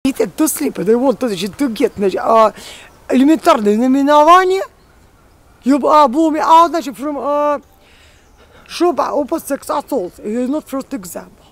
eating to sleep, they want to get элементарное наименование, يبقى بومي out from shop opposite assault is not first example.